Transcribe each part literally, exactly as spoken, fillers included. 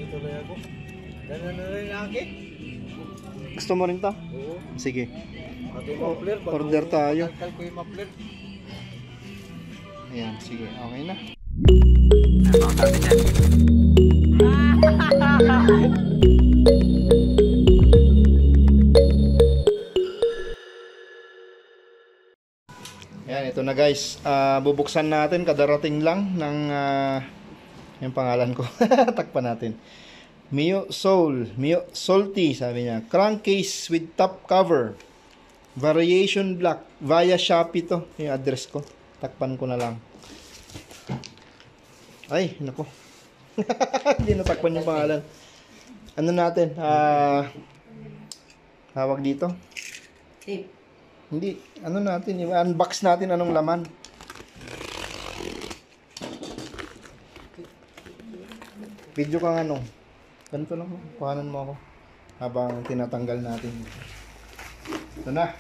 tuloy ako. Ganun na rin akin. Gusto mo rin to? Oo. Sige. Pati muffler. Order tayo. Pagkal ko yung muffler. Ayan, sige. Okay na. Ayan, ito na guys. Uh, bubuksan natin. Kadarating lang ng uh, yung pangalan ko. Takpan natin. Mio Soul. Mio Salty, sabi niya. Crankcase with top cover. Variation black. Via Shopee to. Yung address ko. Takpan ko na lang. Ay, nako. Hindi natakpan yung pangalan. Ano natin? Ah, uh, tawag dito? Tape. Hindi. Ano natin? I-unbox natin anong laman. Video kang ano. Ganito lang. Kuhanan mo ako. Habang tinatanggal natin. Ito na.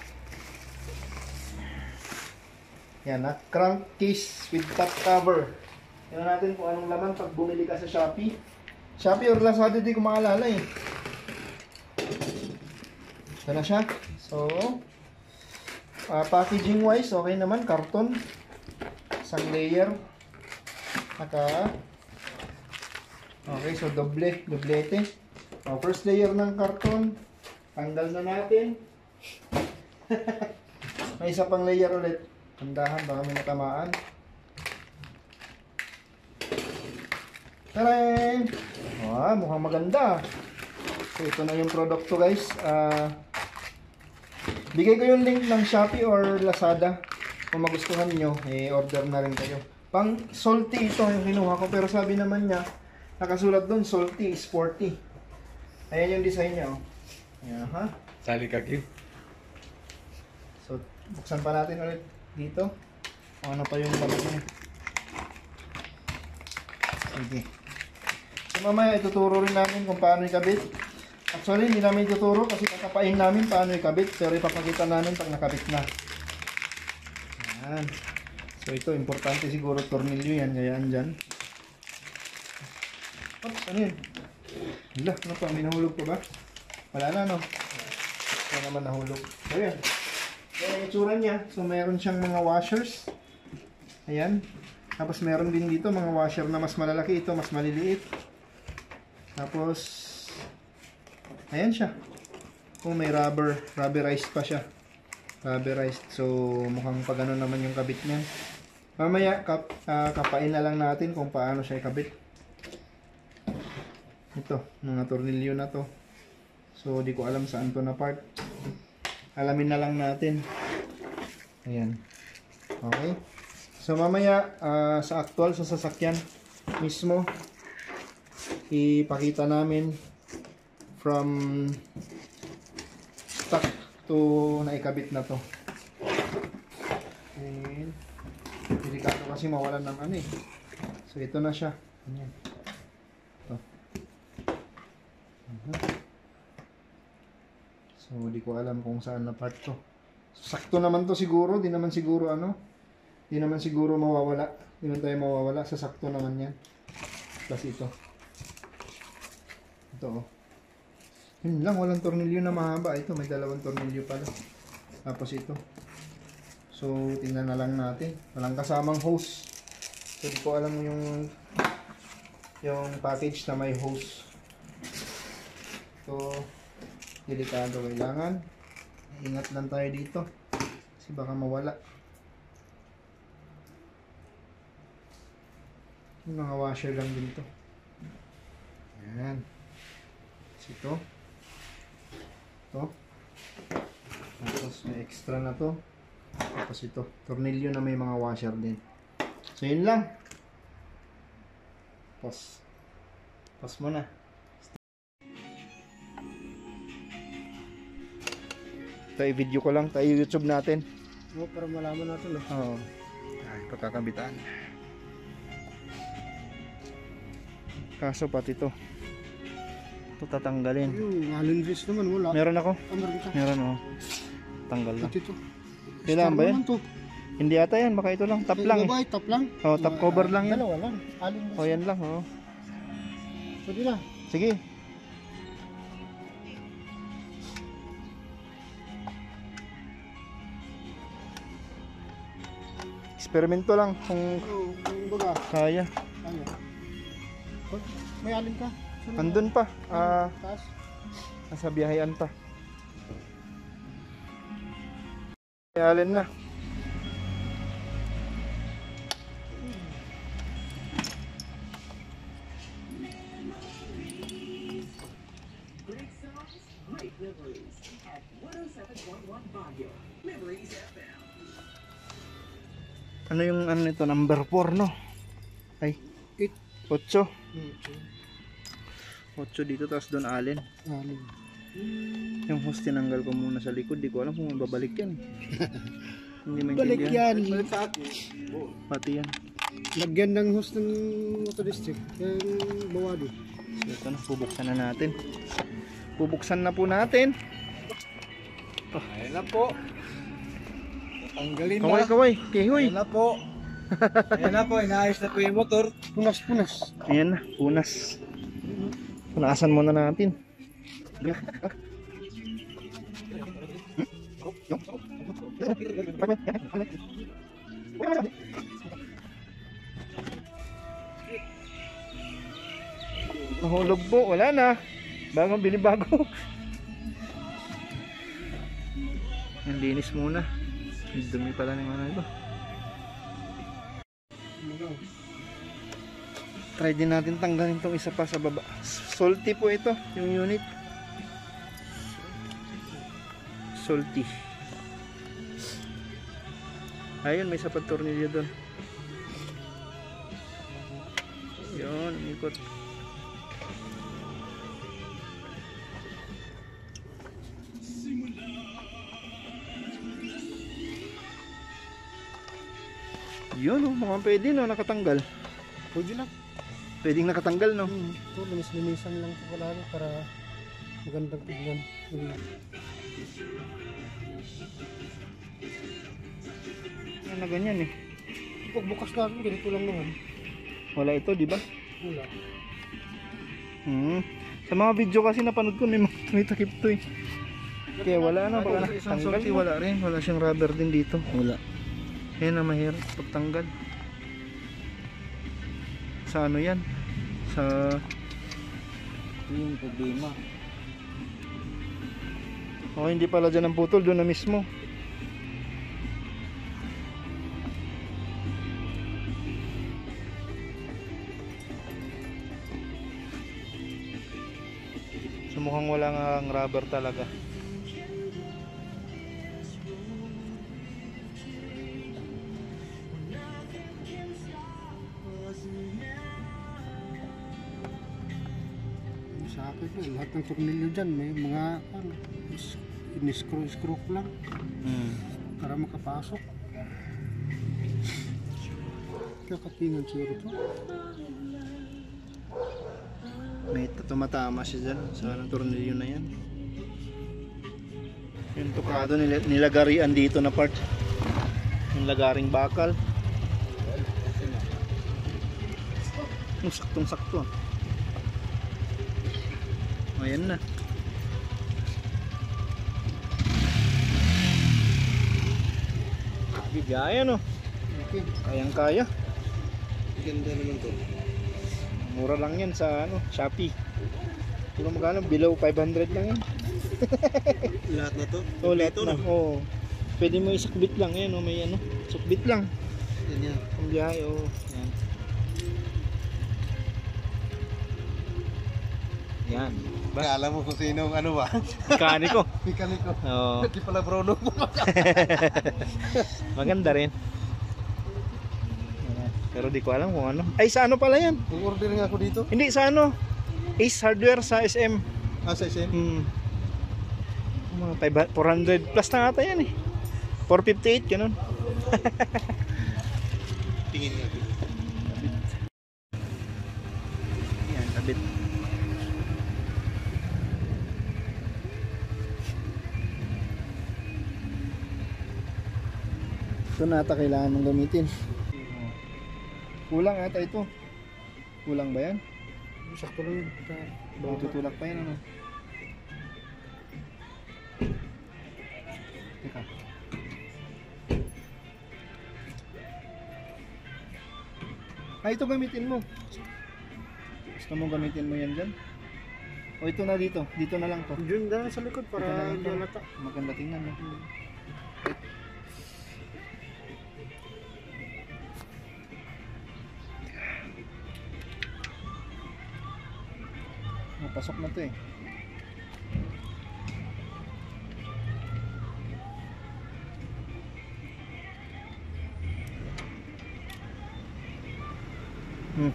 Yan na. Crankcase with top cover. Tingnan natin kung anong laman pag bumili ka sa Shopee. Shopee or Lazada, di ko maalala eh. Ito na siya. So, uh, packaging wise, okay naman. Karton. Isang layer. Naka. Okay, so doble. Doblete. So, first layer ng karton. Tanggal na natin. May isa pang layer ulit. Tandahan, baka may natamaan. Taray! Ah, mukhang maganda. So, ito na yung product to guys. Uh, bigay ko yung link ng Shopee or Lazada. Kung magustuhan nyo, eh, order na rin kayo. Pang salty ito yung kinuha ko. Pero sabi naman niya, nakasulat doon, salty is forty. Ayan yung design niya. Oh. Ayan, ha? Sali ka, Kim. So, buksan pa natin ulit dito. O, ano pa yung laman niya. Sige. So, mamaya ituturo rin namin kung paano ikabit. Actually, hindi namin ituturo kasi kakapain namin paano ikabit. Pero ipapakita namin pag nakabit na. Ayan. So, ito, importante siguro tornilyo yan. Gayaan dyan. Oops, ano yun? Hala, ano pa? May nahulog pa ba? Wala na, no? Wala naman nahulog. So, yan. Yan ang itsura niya. So, meron siyang mga washers. Ayan. Tapos, meron din dito mga washer na mas malalaki. Ito, mas maliliit. Tapos, ayan siya. Oh, may rubber. Rubberized pa siya. Rubberized. So, mukhang pag ano naman yung kabit niya. Mamaya, kap, uh, kapain na lang natin kung paano siya ikabit. Ito, mga tornilyo na to. So, di ko alam saan to na part. Alamin na lang natin. Ayan. Okay. So, mamaya, uh, sa actual, sa sasakyan mismo, ipakita namin from stock to naikabit na to. And, delikado kasi mawalan ng ano eh. So, ito na siya. Ayan. Ito. Uh-huh. So, di ko alam kung saan na part to. Sakto naman to siguro. Di naman siguro ano. Di naman siguro mawawala. Di naman tayo mawawala. Sa sakto naman yan. Plus ito. Ito oh. Yun lang. Walang tornilyo na mahaba. Ito may dalawang tornilyo pala. Tapos ito. So, tingnan na lang natin. Walang kasamang hose. So, di ko alam yung yung package na may hose. So, delikado. Kailangan ingat lang tayo dito kasi baka mawala yung mga washer lang din to. Ayan. Ito ito tapos may extra na to. Tapos ito tornilyo na may mga washer din. So yun lang. Pause pause muna. Tayo video ko lang, tayo YouTube natin. Oo, para malaman natin. Oo. Ay, pagkakabitaan. Kaso pati ito. Ito tatanggalin. Yung allen wrist naman, wala. Meron ako? Amerika. Meron oh. Tanggal lang. Ito. Kailangan ba yan? Hindi ata yan, baka ito lang. Top lang eh. Top lang? Oh, top cover lang yan. Dalawa lang. Allen wrist. Oh, yan lang oh. Pwede na. Sige. Eksperimento lang kung Oo, kung baga. kaya. Ano? Oh, may alin ka? Saan na? Andun pa. Ah, Taas? nasa biyahean pa. May alin na. Great songs, great memories at one oh seven point one Baguio. Memories F M. Ano yung ano nito? Number four, no? Ay, Eight. otso. Hmm, otso dito, tapos doon alin. alin. Yung hose tinanggal ko muna sa likod. Di ko alam kung babalik yan. Hindi Balik maintindihan. yan. Balik sa akin. Pati yan. Lagyan ng host ng motor district. Yung bawadi. So ito na, bubuksan na natin. Bubuksan na po natin. Ayan na po. Tanggalin Kaway, na. kaway. Kihoy. Ayan na po. Ayan na po. Inaayos na po yung motor. Punas, punas. Ayan na, punas. Punasan muna natin. Nahulog po, wala na. Bagong bili bago. Ang linis muna. Ang dumi pala ng ano ito. Try din natin tanggalin tong isa pa sa baba. Salty po ito, yung unit. Salty. Ayun, may sapat tornilyo doon. Yun, umikot. Yun, oh, mukhang pwede, no, nakatanggal. Pwede lang. Pwedeng nakatanggal, no? Hmm. Ito, linis-linisan lang ito pala para magandang tignan. Hmm. Yan na ganyan, eh. Pag bukas natin, ganito lang naman. Wala ito, di ba? Wala. Hmm. Sa mga video kasi napanood ko, may, may takip to, eh. Kaya wala na, baka Isang nakatanggal. salty, Wala rin, wala siyang rubber din dito. Wala. Yan ang mahirap pagtanggal. Sa ano yan? Sa Ito yung problema. oh, hindi pala dyan ang putol, doon na mismo. So mukhang wala nga ang rubber talaga. Sa akin yun, lahat ng tornilyo dyan, may mga ano, in-screw-screw lang Hmm. para makapasok. Kakatingan siguro ito. May tumatama siya dyan sa anong tornilyo na yan. Yung tukado nila, nilagarian dito na part. Yung lagaring bakal. Yung saktong sakto. Ayan na. Bigaya, no? Okay. Kayang kaya. Ganda naman to. Mura lang yan sa ano, Shopee. Kung magkano, below five hundred lang yan. Lahat na to. Oh, lahat Ito, na. no? Oh. Pwede mo isukbit lang, ayan, oh, may ano, sukbit lang. Yan yan. Ang biyahe, oh. Yan. Yan. Kala mo kung sino ano ba? Mekaniko. Mekaniko. Oo. Di pala Bruno mo. Maganda rin. Ayan. Pero di ko alam kung ano. Ay, sa ano pala yan? Nag-order nga ako dito. Hindi, sa ano? Ace Hardware sa S M. Ah, sa S M. Hmm. Mga five hundred, four hundred plus na ata yan eh. four fifty-eight, ganun. Tingin nga. Yan, kabit. Ito na ata kailangan mong gamitin. Kulang ata ito. Kulang ba yan? sakto lang yun. Sa- Tutulak pa yan ano. Teka. Ah, ito gamitin mo. Gusto mo gamitin mo yan dyan? O ito na dito. Dito na lang to. Yun na sa likod Ito na para lang hindi to. halata. Maganda tingnan no? Napasok na to eh. Hmm.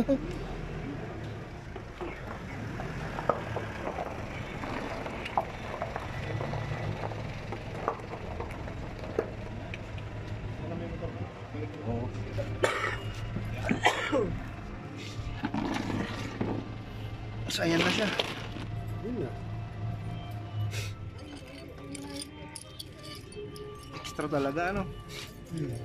Oo. So, ayan na siya. Yun na. Extra talaga ano. Hmm.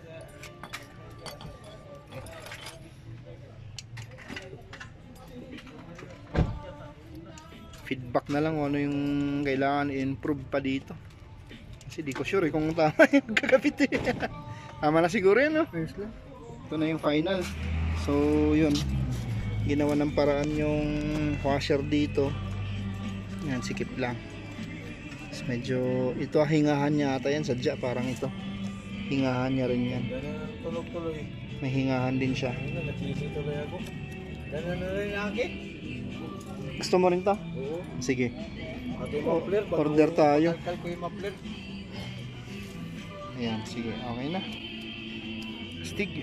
Feedback na lang kung ano yung kailangan i-improve pa dito. Kasi di ko sure eh, kung tama yung kakapit eh. Tama na siguro yan no? Ayos lang. Ito na yung final. So yun, ginawa ng paraan yung washer dito. Yan, sikip lang. Tapos medyo, ito hingahan niya ata yan, sadya parang ito. Hingahan niya rin yan. Ganun ang tulog-tuloy. May hingahan din siya. Ano, natisi tuloy ako. Ganun na rin akin. Gusto mo rin to? Oo. Sige. Pati muffler. bago Order tayo. makalkal ko yung muffler. Ayan, sige, okay na. Stig.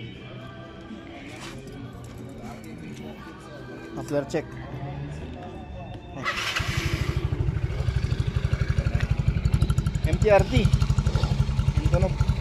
Muffler check. Ay. M T R T. Yung tunog.